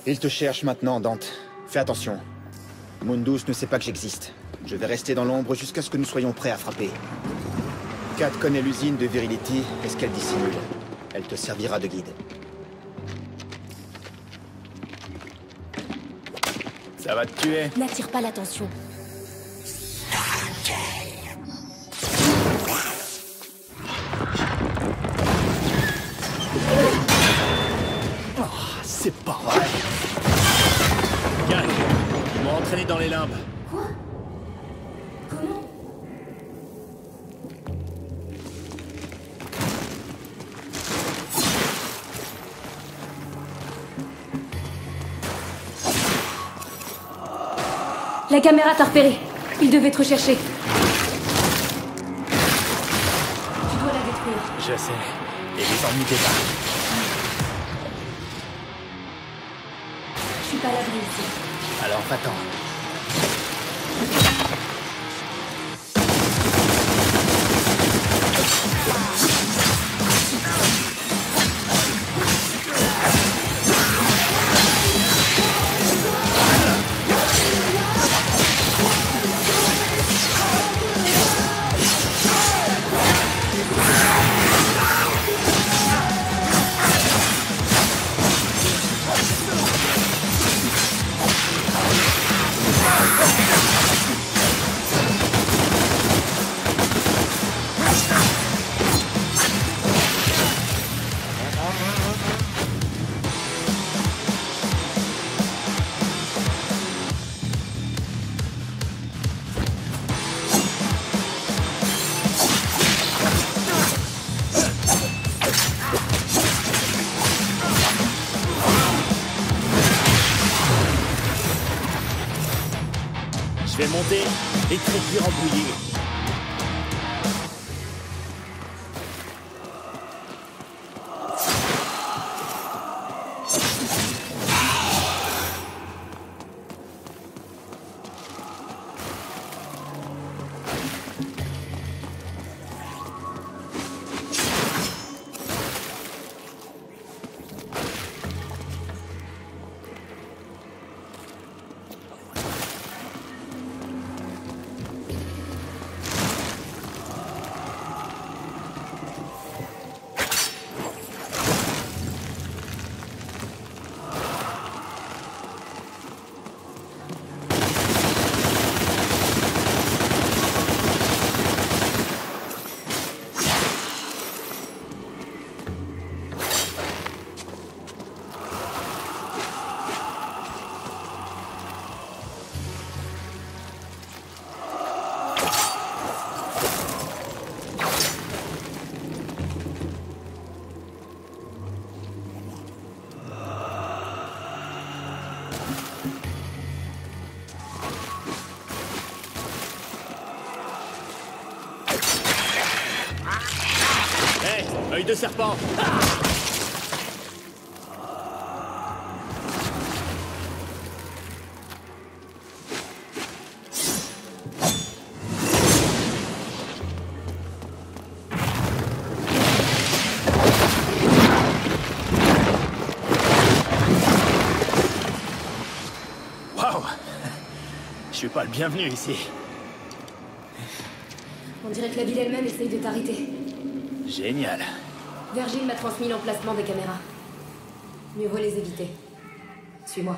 Il te cherche maintenant, Dante. Fais attention. Mundus ne sait pas que j'existe. Je vais rester dans l'ombre jusqu'à ce que nous soyons prêts à frapper. Kat connaît l'usine de Virility et ce qu'elle dissimule. Elle te servira de guide. Ça va te tuer. N'attire pas l'attention. Oh, c'est pas vrai. Kat, ils m'ont entraîné dans les limbes. Quoi? Comment? La caméra t'a repéré. Il devait te rechercher. Tu dois la détruire. Je sais. Et les ennuis des pas. Je suis pas à l'abri ici. Alors va-t'en. Je vais monter et te réduire en bouillie. Œil de serpent. Waouh! Je suis pas le bienvenu ici. On dirait que la ville elle-même essaye de t'arrêter. Génial. Virgile m'a transmis l'emplacement des caméras. Mieux vaut les éviter. Suis-moi.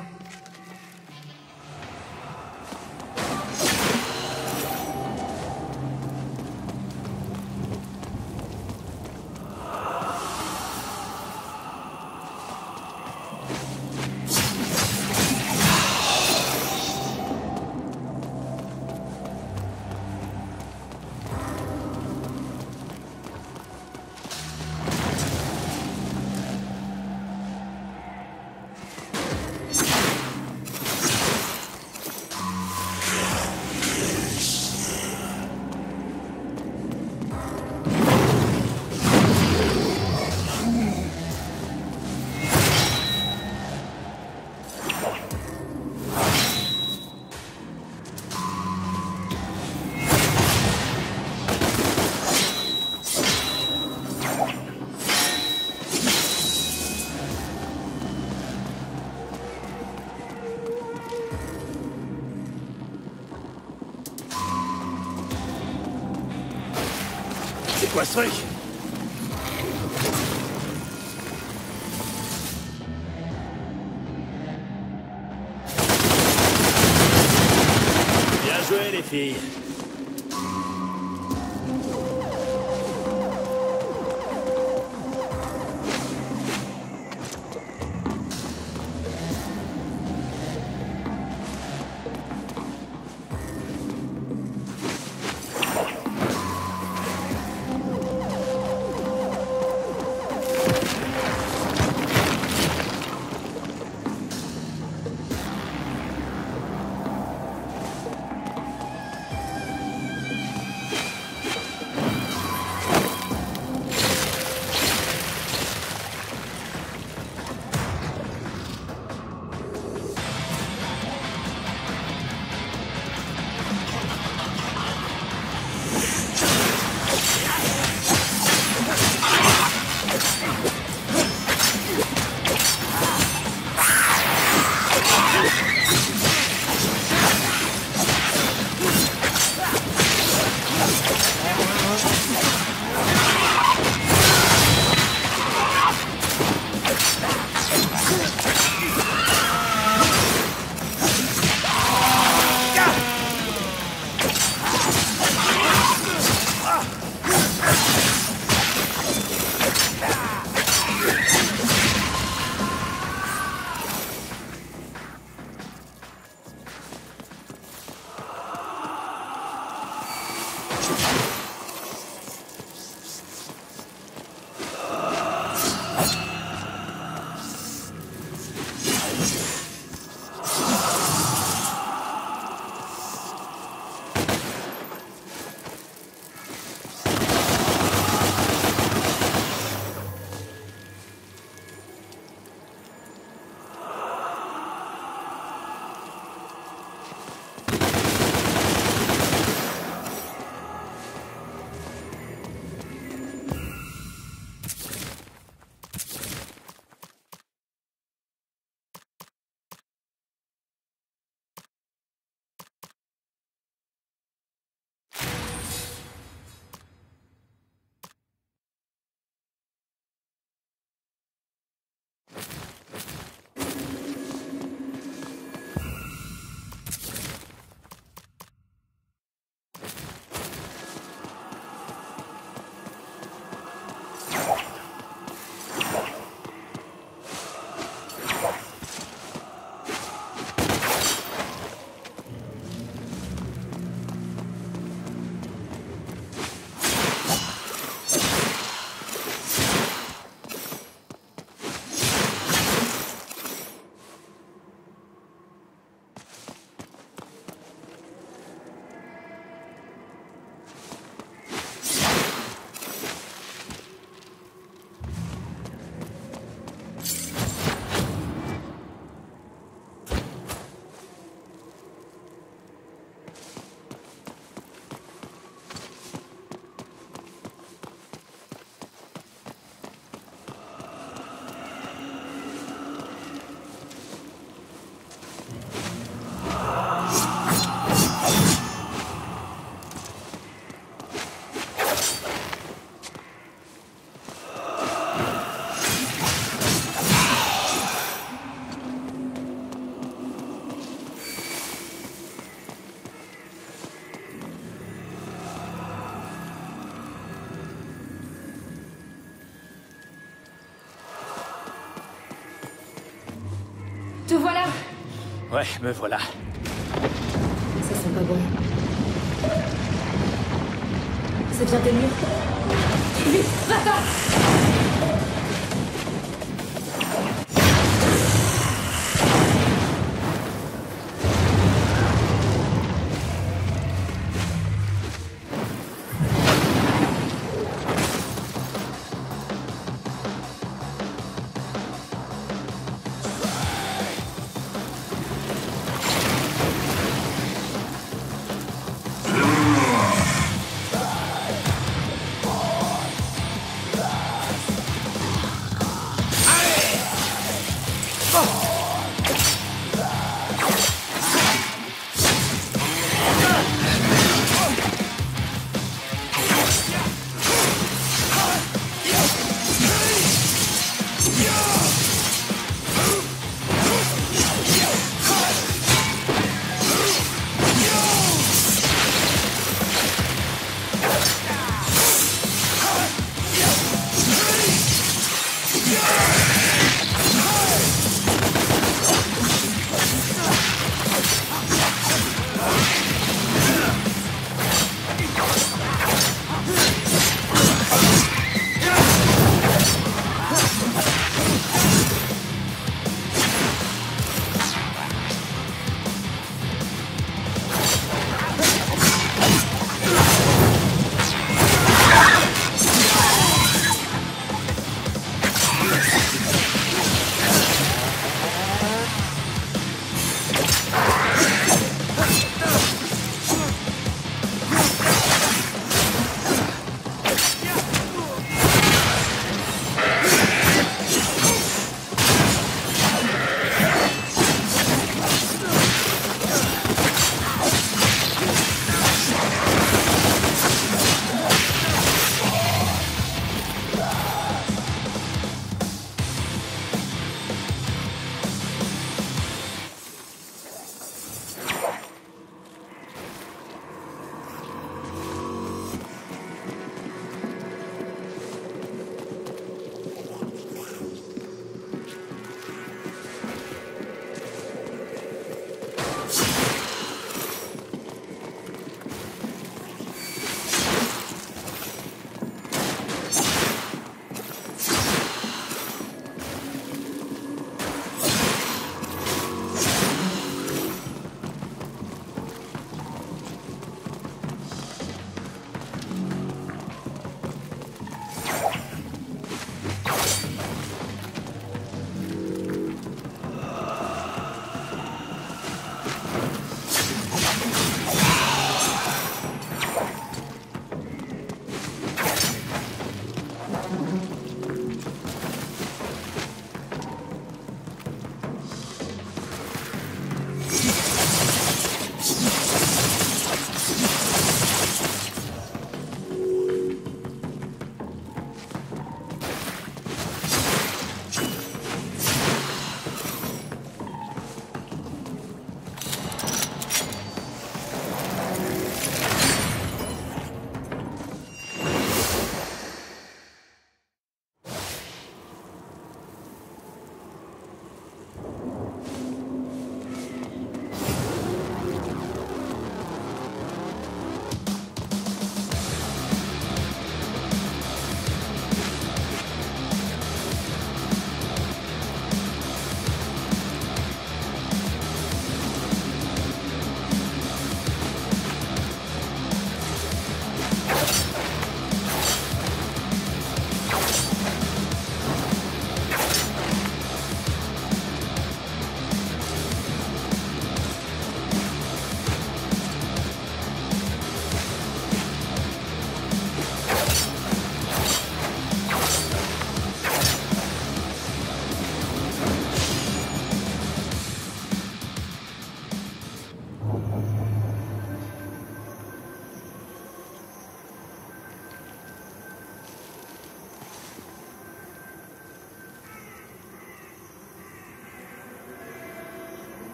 quoi ce truc? Bien joué les filles. Te voilà. Ouais, me voilà. Ça sent pas bon. Ça vient des murs. Vite, va-t'en.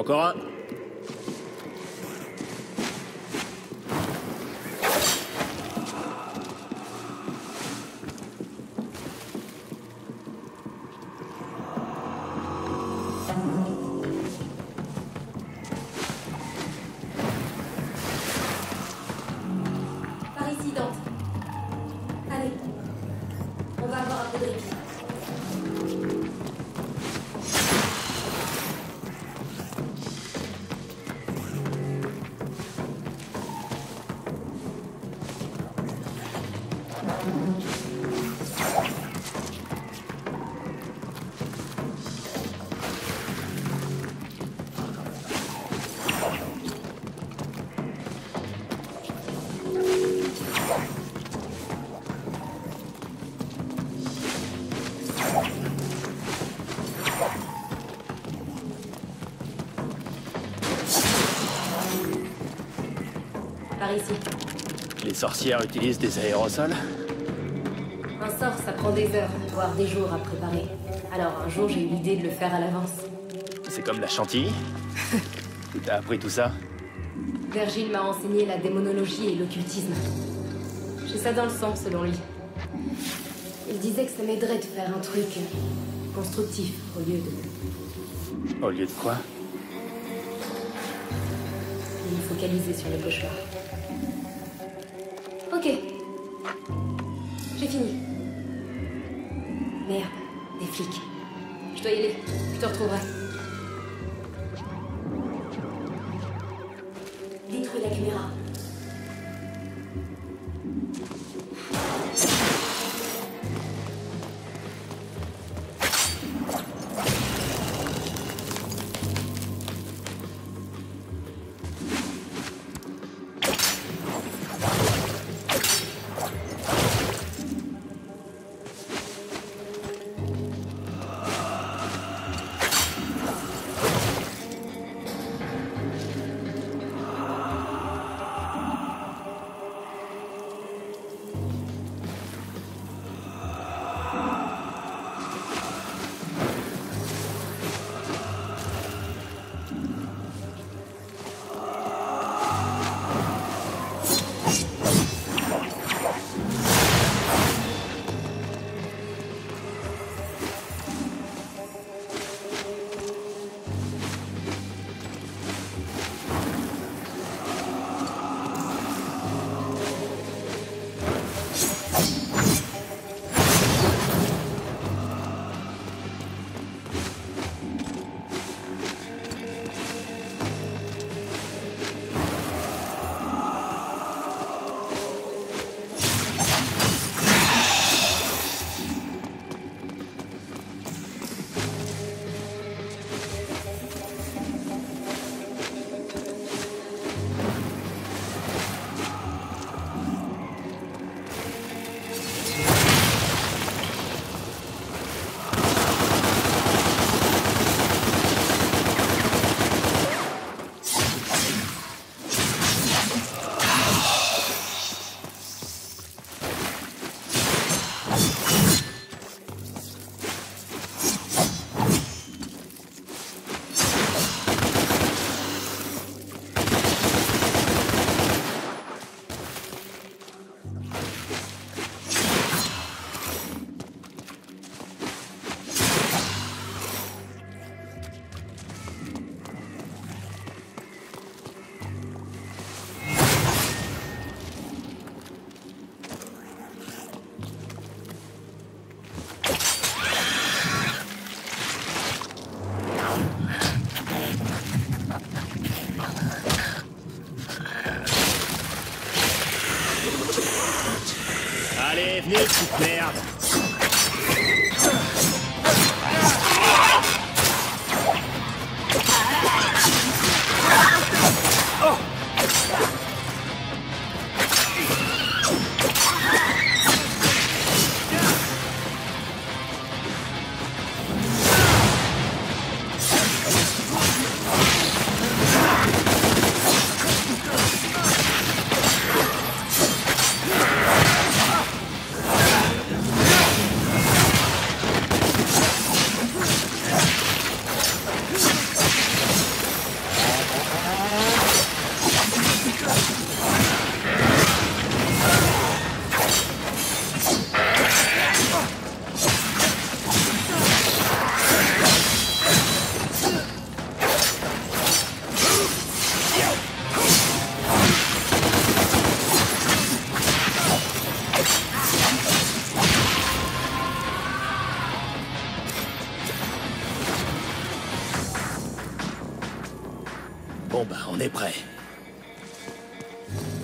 Encore un. Par ici, Dante. Allez. On va avoir un peu de répit. Par ici. Les sorcières utilisent des aérosols? Un sort, ça prend des heures, voire des jours à préparer. Alors un jour, j'ai eu l'idée de le faire à l'avance. C'est comme la chantilly? Où t'as appris tout ça? Virgile m'a enseigné la démonologie et l'occultisme. J'ai ça dans le sang, selon lui. Il disait que ça m'aiderait de faire un truc constructif au lieu de Au lieu de quoi? me focaliser sur le cauchemar. Ok. J'ai fini. Merde, des flics. Je dois y aller. Je te retrouverai. Détruis la caméra. Allez, venez, petite merde! Bon ben, on est prêt.